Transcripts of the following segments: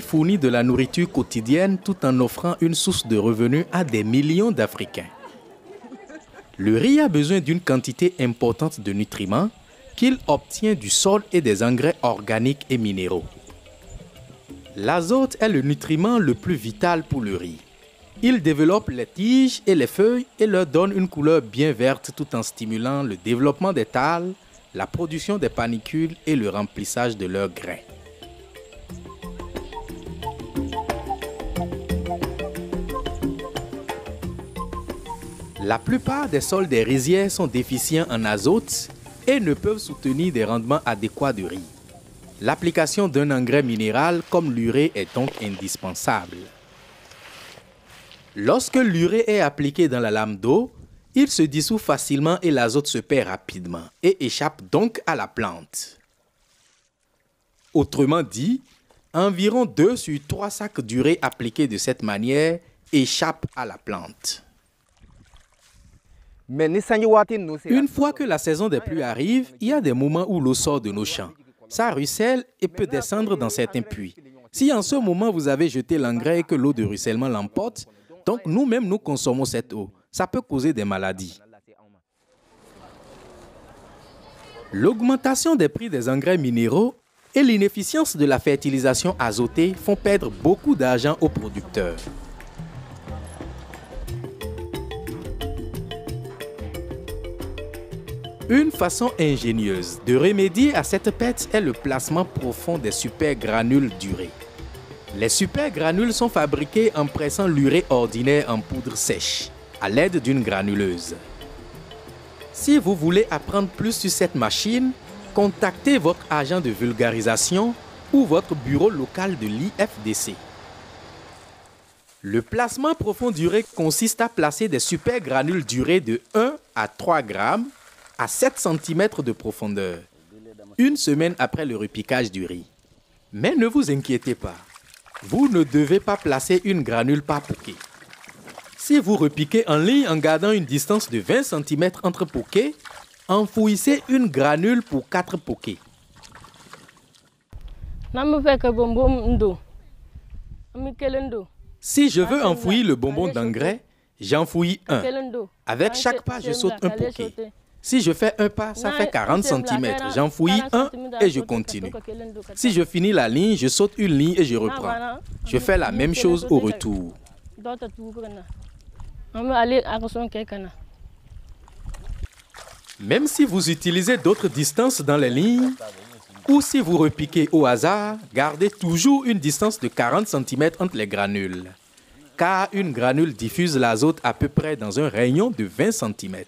fournit de la nourriture quotidienne tout en offrant une source de revenus à des millions d'Africains. Le riz a besoin d'une quantité importante de nutriments qu'il obtient du sol et des engrais organiques et minéraux. L'azote est le nutriment le plus vital pour le riz. Il développe les tiges et les feuilles et leur donne une couleur bien verte tout en stimulant le développement des thalles, la production des panicules et le remplissage de leurs grains. La plupart des sols des rizières sont déficients en azote et ne peuvent soutenir des rendements adéquats de riz. L'application d'un engrais minéral comme l'urée est donc indispensable. Lorsque l'urée est appliquée dans la lame d'eau, il se dissout facilement et l'azote se perd rapidement et échappe donc à la plante. Autrement dit, environ 2 sur 3 sacs d'urée appliqués de cette manière échappent à la plante. Une fois que la saison des pluies arrive, il y a des moments où l'eau sort de nos champs. Ça ruisselle et peut descendre dans certains puits. Si en ce moment vous avez jeté l'engrais et que l'eau de ruissellement l'emporte, donc nous-mêmes nous consommons cette eau. Ça peut causer des maladies. L'augmentation des prix des engrais minéraux et l'inefficience de la fertilisation azotée font perdre beaucoup d'argent aux producteurs. Une façon ingénieuse de remédier à cette perte est le placement profond des supergranules d'urée. Les supergranules sont fabriqués en pressant l'urée ordinaire en poudre sèche, à l'aide d'une granuleuse. Si vous voulez apprendre plus sur cette machine, contactez votre agent de vulgarisation ou votre bureau local de l'IFDC. Le placement profond d'urée consiste à placer des supergranules d'urée de 1 à 3 grammes à 7 cm de profondeur, une semaine après le repiquage du riz. Mais ne vous inquiétez pas, vous ne devez pas placer une granule par poquet. Si vous repiquez en ligne en gardant une distance de 20 cm entre poquets, enfouissez une granule pour 4 poquets. Si je veux enfouir le bonbon d'engrais, j'enfouis un. Avec chaque pas, je saute un poquet. Si je fais un pas, ça fait 40 cm. J'enfouis un et je continue. Si je finis la ligne, je saute une ligne et je reprends. Je fais la même chose au retour. Même si vous utilisez d'autres distances dans les lignes, ou si vous repiquez au hasard, gardez toujours une distance de 40 cm entre les granules, car une granule diffuse l'azote à peu près dans un rayon de 20 cm.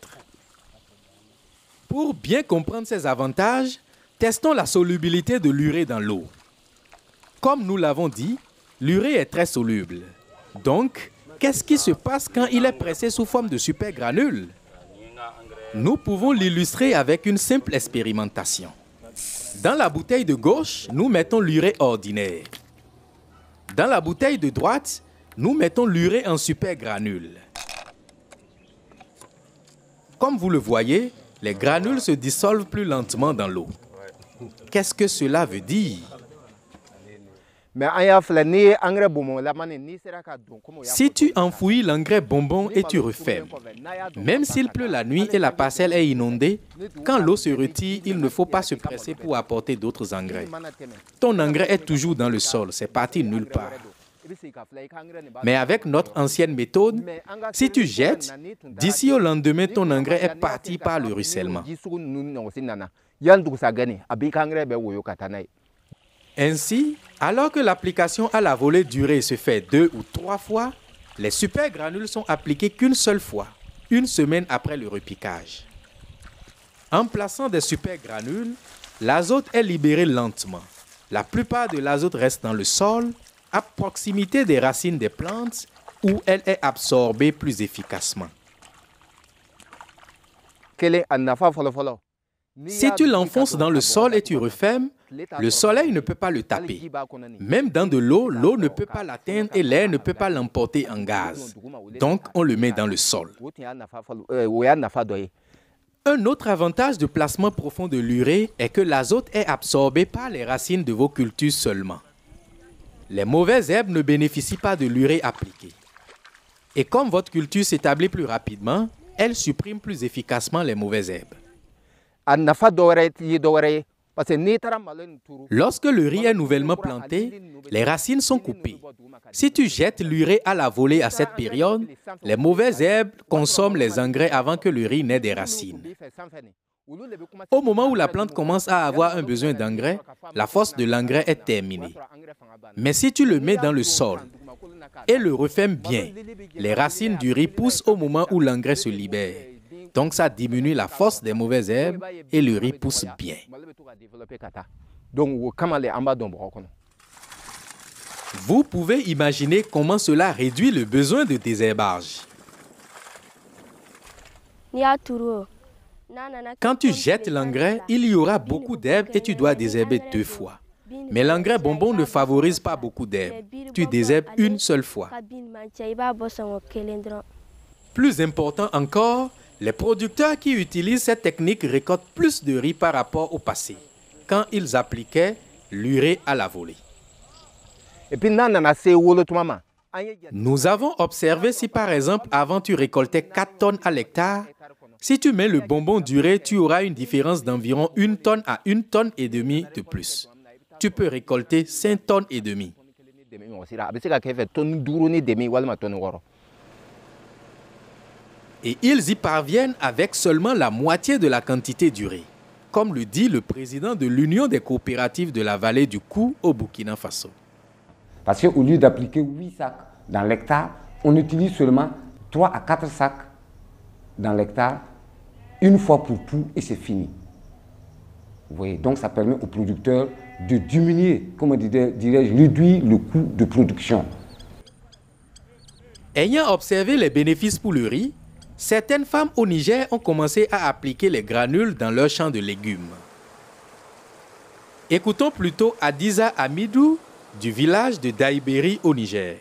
Pour bien comprendre ces avantages, testons la solubilité de l'urée dans l'eau. Comme nous l'avons dit, l'urée est très soluble. Donc, qu'est-ce qui se passe quand il est pressé sous forme de supergranules? Nous pouvons l'illustrer avec une simple expérimentation. Dans la bouteille de gauche, nous mettons l'urée ordinaire. Dans la bouteille de droite, nous mettons l'urée en supergranules. Comme vous le voyez, les granules se dissolvent plus lentement dans l'eau. Qu'est-ce que cela veut dire? Si tu enfouis l'engrais bonbon et tu refermes, même s'il pleut la nuit et la parcelle est inondée, quand l'eau se retire, il ne faut pas se presser pour apporter d'autres engrais. Ton engrais est toujours dans le sol, c'est parti nulle part. Mais avec notre ancienne méthode, si tu jettes, d'ici au lendemain, ton engrais est parti par le ruissellement. Ainsi, alors que l'application à la volée d'urée se fait 2 ou 3 fois, les supergranules sont appliqués qu'une seule fois, une semaine après le repiquage. En plaçant des supergranules, l'azote est libéré lentement. La plupart de l'azote reste dans le sol, à proximité des racines des plantes, où elle est absorbée plus efficacement. Si tu l'enfonces dans le sol et tu refermes, le soleil ne peut pas le taper. Même dans de l'eau, l'eau ne peut pas l'atteindre et l'air ne peut pas l'emporter en gaz. Donc, on le met dans le sol. Un autre avantage de placement profond de l'urée est que l'azote est absorbé par les racines de vos cultures seulement. Les mauvaises herbes ne bénéficient pas de l'urée appliquée. Et comme votre culture s'établit plus rapidement, elle supprime plus efficacement les mauvaises herbes. Lorsque le riz est nouvellement planté, les racines sont coupées. Si tu jettes l'urée à la volée à cette période, les mauvaises herbes consomment les engrais avant que le riz n'ait des racines. Au moment où la plante commence à avoir un besoin d'engrais, la force de l'engrais est terminée. Mais si tu le mets dans le sol et le refermes bien, les racines du riz poussent au moment où l'engrais se libère. Donc ça diminue la force des mauvaises herbes et le riz pousse bien. Vous pouvez imaginer comment cela réduit le besoin de désherbage. Quand tu jettes l'engrais, il y aura beaucoup d'herbes et tu dois désherber 2 fois. Mais l'engrais bonbon ne favorise pas beaucoup d'herbes. Tu désherbes une seule fois. Plus important encore, les producteurs qui utilisent cette technique récoltent plus de riz par rapport au passé, quand ils appliquaient l'urée à la volée. Nous avons observé si par exemple avant tu récoltais 4 tonnes à l'hectare, si tu mets le bonbon d'urée, tu auras une différence d'environ 1 tonne à 1 tonne et demie de plus. Tu peux récolter 5 tonnes et demie. Et ils y parviennent avec seulement la moitié de la quantité d'urée, comme le dit le président de l'Union des coopératives de la vallée du Kou au Burkina Faso. Parce qu'au lieu d'appliquer 8 sacs dans l'hectare, on utilise seulement 3 à 4 sacs dans l'hectare, une fois pour tout, et c'est fini. Vous voyez, donc ça permet aux producteurs de diminuer, comment dirais-je, réduire le coût de production. Ayant observé les bénéfices pour le riz, certaines femmes au Niger ont commencé à appliquer les granules dans leurs champs de légumes. Écoutons plutôt Adiza Amidou du village de Daïbéry au Niger.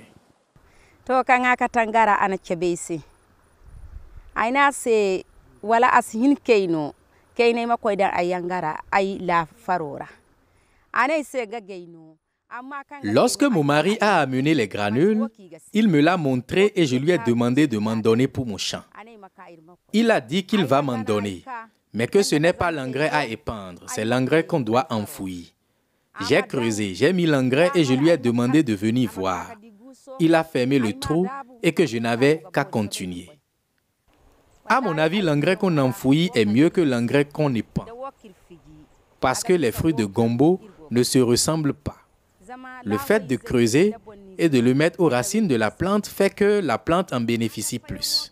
Lorsque mon mari a amené les granules, il me l'a montré et je lui ai demandé de m'en donner pour mon champ. Il a dit qu'il va m'en donner, mais que ce n'est pas l'engrais à épandre, c'est l'engrais qu'on doit enfouir. J'ai creusé, j'ai mis l'engrais et je lui ai demandé de venir voir. Il a fermé le trou et que je n'avais qu'à continuer. À mon avis, l'engrais qu'on enfouit est mieux que l'engrais qu'on épand, parce que les fruits de gombo ne se ressemblent pas. Le fait de creuser et de le mettre aux racines de la plante fait que la plante en bénéficie plus.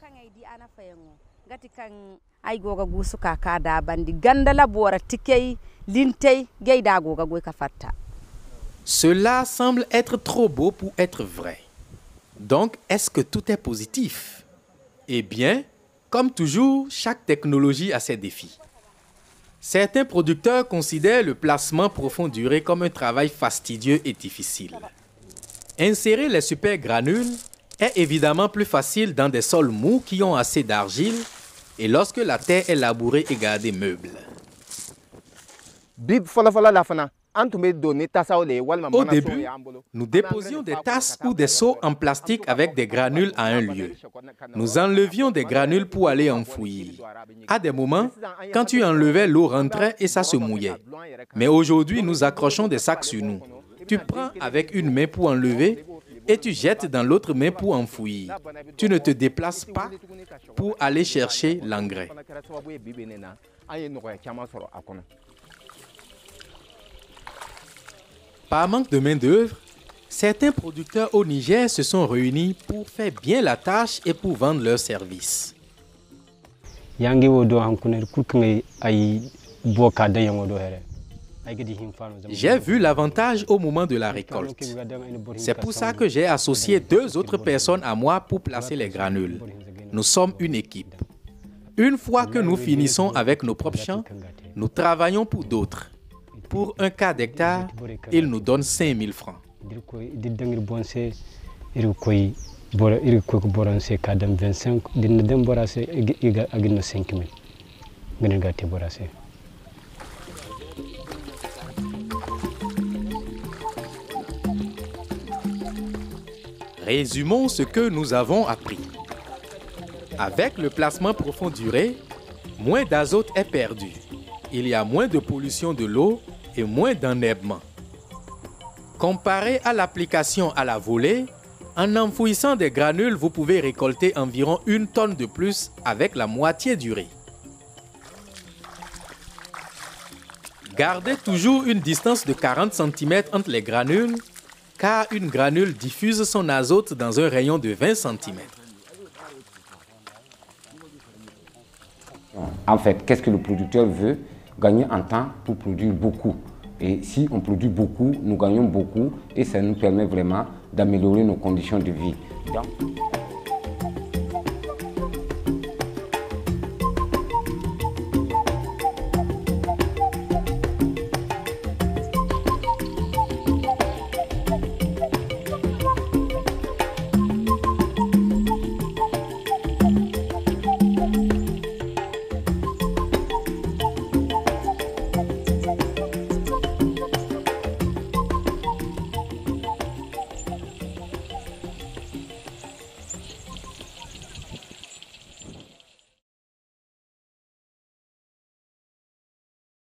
Cela semble être trop beau pour être vrai. Donc, est-ce que tout est positif? Eh bien, comme toujours, chaque technologie a ses défis. Certains producteurs considèrent le placement profond d'urée comme un travail fastidieux et difficile. Insérer les super granules est évidemment plus facile dans des sols mous qui ont assez d'argile et lorsque la terre est labourée et gardée meuble. Au début, nous déposions des tasses ou des seaux en plastique avec des granules à un lieu. Nous enlevions des granules pour aller enfouir. À des moments, quand tu enlevais, l'eau rentrait et ça se mouillait. Mais aujourd'hui, nous accrochons des sacs sur nous. Tu prends avec une main pour enlever et tu jettes dans l'autre main pour enfouir. Tu ne te déplaces pas pour aller chercher l'engrais. Par manque de main-d'œuvre, certains producteurs au Niger se sont réunis pour faire bien la tâche et pour vendre leurs services. J'ai vu l'avantage au moment de la récolte. C'est pour ça que j'ai associé 2 autres personnes à moi pour placer les granules. Nous sommes une équipe. Une fois que nous finissons avec nos propres champs, nous travaillons pour d'autres. Pour un quart d'hectare, ils nous donnent 5 000 francs. Résumons ce que nous avons appris. Avec le placement profond d'urée, moins d'azote est perdu. Il y a moins de pollution de l'eau et moins d'enherbement. Comparé à l'application à la volée, en enfouissant des granules, vous pouvez récolter environ 1 tonne de plus avec la moitié d'urée. Gardez toujours une distance de 40 cm entre les granules, car une granule diffuse son azote dans un rayon de 20 cm. En fait, qu'est-ce que le producteur veut? Gagner en temps pour produire beaucoup. Et si on produit beaucoup, nous gagnons beaucoup et ça nous permet vraiment d'améliorer nos conditions de vie. Donc,